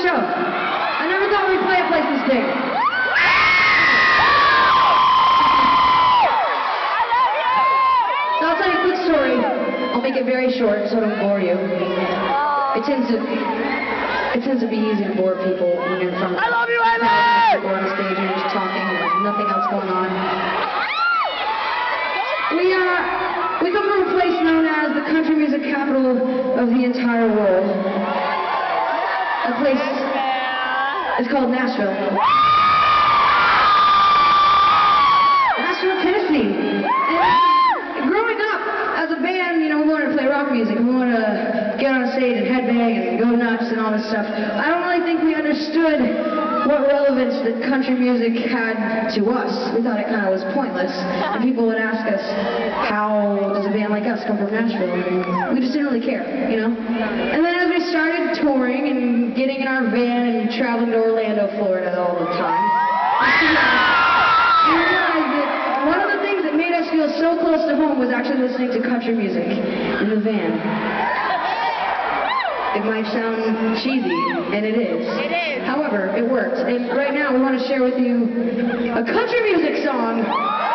show. I never thought we'd play a place this big. So I'll tell you a quick story. I'll make it very short so I don't bore you. It tends to be easy to bore people when you're in front of I love you, Amy! people on a stage and you're just talking and there's nothing else going on. We come from a place known as the country music capital of the entire world. The place is called Nashville. Nashville, Tennessee. And growing up as a band, you know, we wanted to play rock music. We wanted to get on stage and headbang and go nuts and all this stuff. I don't really think we understood what relevance that country music had to us. We thought it kind of was pointless. And people would ask us, how does a band like us come from Nashville? And we just didn't really care, you know? And then as we started touring and getting in our van and traveling to Orlando, Florida all the time, we realized that one of the things that made us feel so close to home was actually listening to country music in the van. It might sound cheesy, and it is. It is. However, it works. And right now, we want to share with you a country music song